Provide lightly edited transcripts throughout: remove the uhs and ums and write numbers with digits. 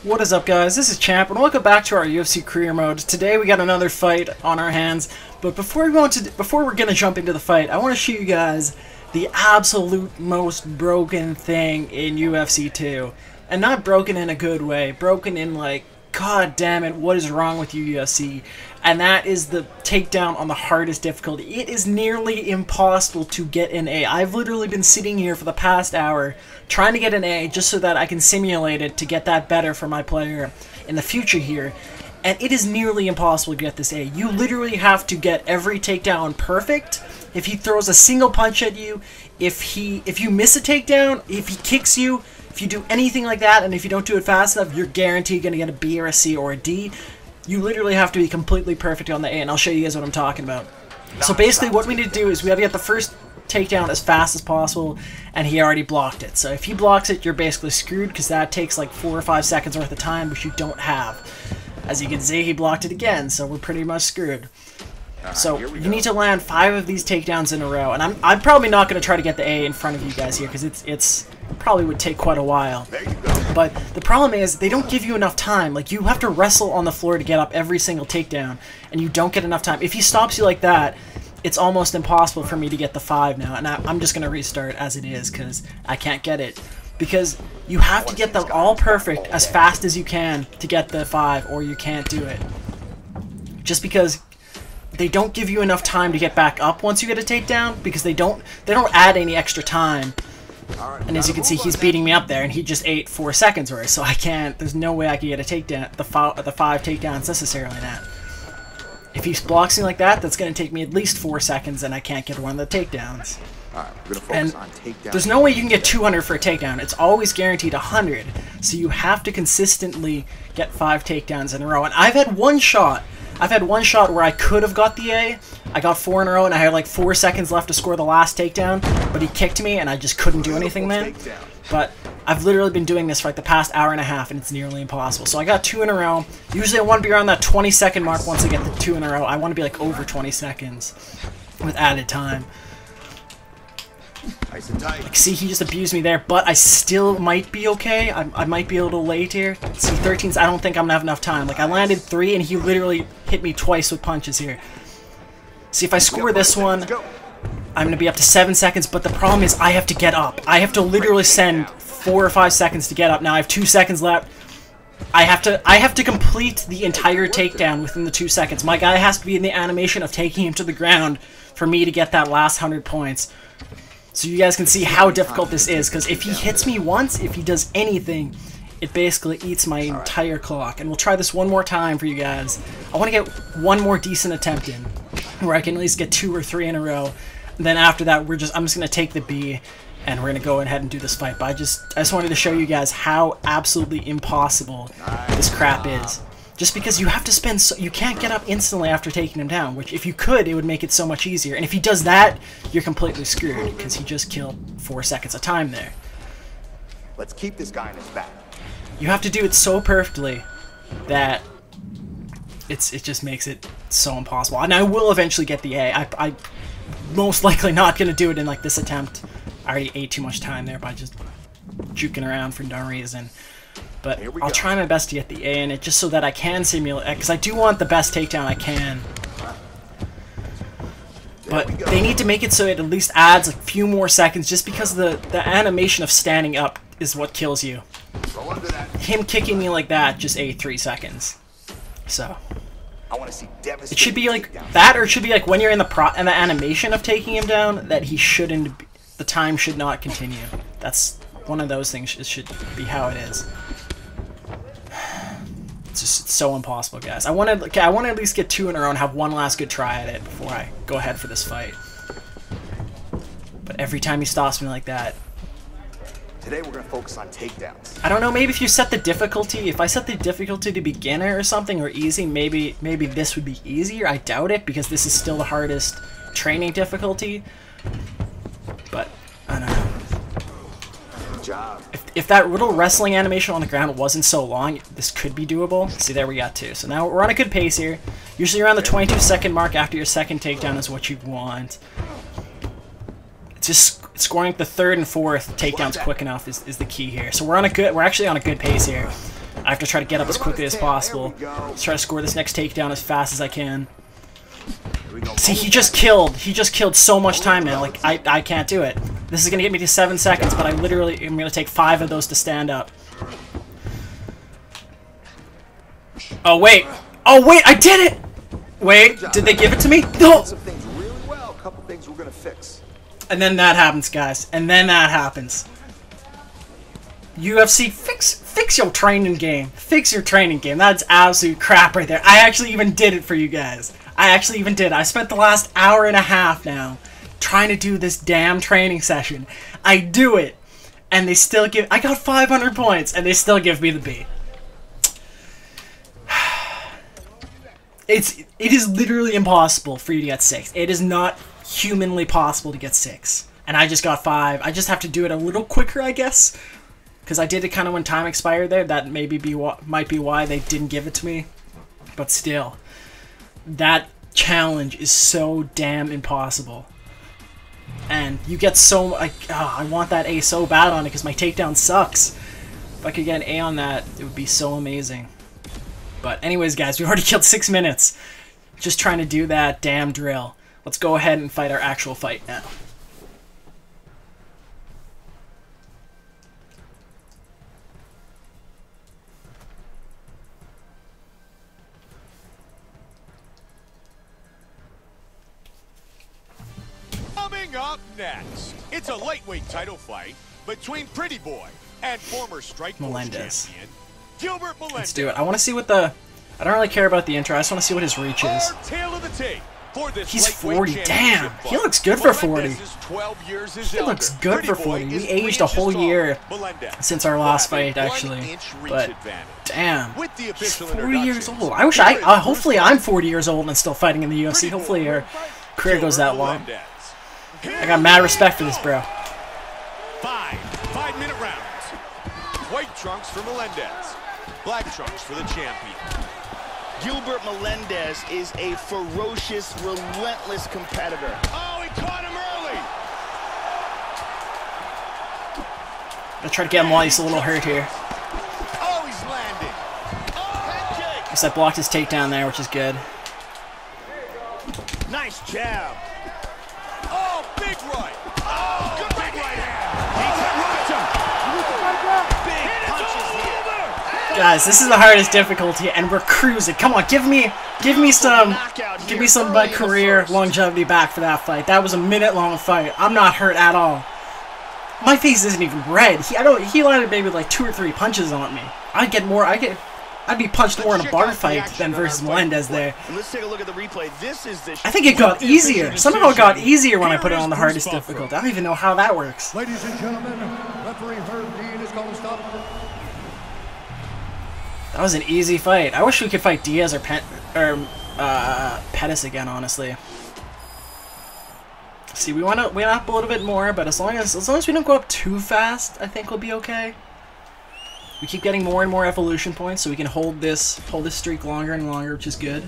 What is up, guys? This is Champ, and welcome back to our UFC career mode. Today we got another fight on our hands, but before we're gonna jump into the fight, I want to show you guys the absolute most broken thing in UFC 2, and not broken in a good way, broken in like, god damn it, what is wrong with you, UFC? And that is the takedown on the hardest difficulty. It is nearly impossible to get an A. I've literally been sitting here for the past hour trying to get an A just so that I can simulate it to get that better for my player in the future here. And it is nearly impossible to get this A. You literally have to get every takedown perfect. If he throws a single punch at you, if you miss a takedown, if he kicks you, if you do anything like that, and if you don't do it fast enough, you're guaranteed going to get a B or a C or a D. You literally have to be completely perfect on the A, and I'll show you guys what I'm talking about. So basically what we need to do is we have to get the first takedown as fast as possible, and he already blocked it. So if he blocks it, you're basically screwed, because that takes like 4 or 5 seconds worth of time, which you don't have. As you can see, he blocked it again, so we're pretty much screwed. So you need to land 5 of these takedowns in a row, and I'm probably not going to try to get the A in front of you guys here, because it's probably would take quite a while. But the problem is they don't give you enough time. Like, you have to wrestle on the floor to get up every single takedown, and you don't get enough time. If he stops you like that, it's almost impossible for me to get the 5 now, and I'm just going to restart as it is because I can't get it. Because you have to get them all perfect as fast as you can to get the 5, or you can't do it. Just because they don't give you enough time to get back up once you get a takedown, because they don't add any extra time. And as you can see, he's beating me up there, and he just ate 4 seconds worth, so I can't, there's no way I can get a takedown, the 5 takedowns necessarily in that. If he blocks me like that, that's going to take me at least 4 seconds, and I can't get one of the takedowns. And there's no way you can get 200 for a takedown. It's always guaranteed 100, so you have to consistently get 5 takedowns in a row. And I've had one shot where I could have got the A. I got 4 in a row, and I had like 4 seconds left to score the last takedown, but he kicked me, and I just couldn't do anything then. But I've literally been doing this for like the past hour and a half, and it's nearly impossible. So I got 2 in a row. Usually I want to be around that 20-second mark once I get the 2 in a row. I want to be like over 20 seconds with added time. Like, see, he just abused me there, but I still might be okay. I might be a little late here. See, 13's, I don't think I'm gonna have enough time. Like, I landed 3, and he literally hit me twice with punches here. See, if I score this one, I'm gonna be up to 7 seconds, but the problem is I have to get up. I have to literally send 4 or 5 seconds to get up. Now I have 2 seconds left. I have to complete the entire takedown within the 2 seconds. My guy has to be in the animation of taking him to the ground for me to get that last 100 points. So you guys can see how difficult this is, because if he hits me once, if he does anything, it basically eats my entire clock. And we'll try this one more time for you guys. I want to get one more decent attempt in, where I can at least get 2 or 3 in a row. And then after that, I'm just going to take the B, and we're going to go ahead and do this fight. But I just wanted to show you guys how absolutely impossible this crap is. Just because you have to spend you can't get up instantly after taking him down, which if you could, it would make it so much easier. And if he does that, you're completely screwed, because he just killed 4 seconds of time there. Let's keep this guy in his back. You have to do it so perfectly that it just makes it so impossible. And I will eventually get the A. I most likely not going to do it in like this attempt. I already ate too much time there by just juking around for no reason. But I'll try my best to get the A in it, just so that I can simulate, because I do want the best takedown I can. But they need to make it so it at least adds a few more seconds, just because the animation of standing up is what kills you. Him kicking me like that just ate 3 seconds. So it should be like that, or it should be like when you're in the animation of taking him down, that he shouldn't, the time should not continue. That's one of those things. It should be how it is. It's so impossible, guys. I want to at least get 2 in a row and have one last good try at it before I go ahead for this fight. But every time he stops me like that. Today we're gonna focus on takedowns. I don't know. Maybe if you set the difficulty, if I set the difficulty to beginner or something, or easy, maybe this would be easier. I doubt it, because this is still the hardest training difficulty. But I don't know. Job. If that little wrestling animation on the ground wasn't so long, this could be doable. See, there we got 2. So now we're on a good pace here. Usually around the 22-second mark after your second takedown is what you want. It's just scoring the 3rd and 4th takedowns quick enough is the key here. So we're actually on a good pace here. I have to try to get up as quickly as possible. Let's try to score this next takedown as fast as I can. See, he just killed so much time now. Like, I can't do it. This is going to get me to 7 seconds, but I literally am going to take 5 of those to stand up. Oh, wait. Oh, wait, I did it! Wait, did they give it to me? No! Some things really well, a couple things we're gonna fix. And then that happens, guys. And then that happens. UFC, fix your training game. Fix your training game. That's absolute crap right there. I actually even did it for you guys. I actually even did. I spent the last hour and a half now trying to do this damn training session. I do it, and they still give... I got 500 points, and they still give me the B. It is literally impossible for you to get 6. It is not humanly possible to get 6. And I just got 5. I just have to do it a little quicker, I guess. Because I did it kind of when time expired there. That might be why they didn't give it to me. But still, that challenge is so damn impossible. And you get so... I want that A so bad on it because my takedown sucks. If I could get an A on that, it would be so amazing. But anyways, guys, we've already killed 6 minutes just trying to do that damn drill. Let's go ahead and fight our actual fight now. Coming up next, it's a lightweight title fight between Pretty Boy and former Strikeforce Melendez. champion Gilbert Melendez. Let's do it. I want to see what the... I don't really care about the intro. I just want to see what his reach is. Our tale of the tape for this He's lightweight 40. Damn. championship He bout. looks good for 40. Melendez is 12 years his He elder. looks good Pretty for Boy 40. is We 3 aged a whole inches year tall. Melendez since our last will have fight, a actually. 1-inch reach But advantage. damn. With the He's official 40 years introductions, old. I wish here is hopefully I'm 40 years old and still fighting in the UFC. Pretty Hopefully Boy, your career goes that long. Melendez. I got mad respect for this, bro. 5-minute rounds. White trunks for Melendez. Black trunks for the champion. Gilbert Melendez is a ferocious, relentless competitor. Oh, he caught him early. I'll try to get him while he's a little hurt here. Oh, he's landing. Oh, head kick. Guess I blocked his takedown there, which is good. Nice jab. Oh, big right. Oh, good big right hand. Big punches here. Guys, this is the hardest difficulty, and we're cruising. Come on, give me some of my career longevity back for that fight. That was a minute-long fight. I'm not hurt at all. My face isn't even red. He landed maybe like 2 or 3 punches on me. I'd be punched more in a bar fight than versus Melendez there. And let's take a look at the replay. This is the I think it got easier. Somehow it got easier when I put it on the hardest difficulty. I don't even know how that works. Ladies and gentlemen, referee Herb Dean is calling stop. That was an easy fight. I wish we could fight Diaz or Pettis again, honestly. See, we went up a little bit more, but as long as we don't go up too fast, I think we'll be okay. We keep getting more and more evolution points, so we can hold this streak longer and longer, which is good.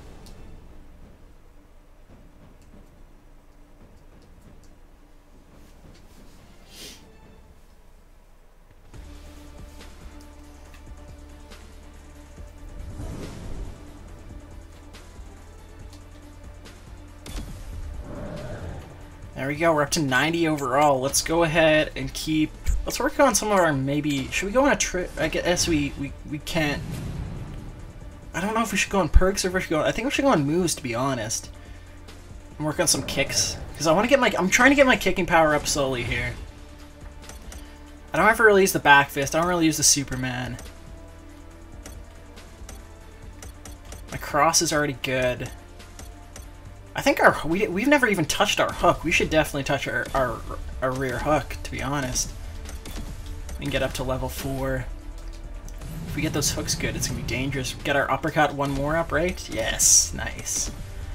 There we go, we're up to 90 overall. Let's go ahead and let's work on some of our should we go on a trip? I guess we can't. I don't know if we should go on perks or if we should go I think we should go on moves, to be honest. And work on some kicks. Because I'm trying to get my kicking power up slowly here. I don't ever really use the back fist, I don't really use the Superman. My cross is already good. I think we've never even touched our hook. We should definitely touch our rear hook, to be honest. We can get up to level 4. If we get those hooks good, it's going to be dangerous. Get our uppercut one more up, right? Yes, nice.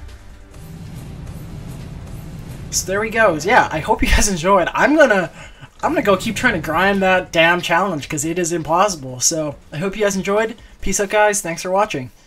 So there we go. Yeah, I hope you guys enjoyed. I'm gonna go keep trying to grind that damn challenge because it is impossible. So I hope you guys enjoyed. Peace out, guys. Thanks for watching.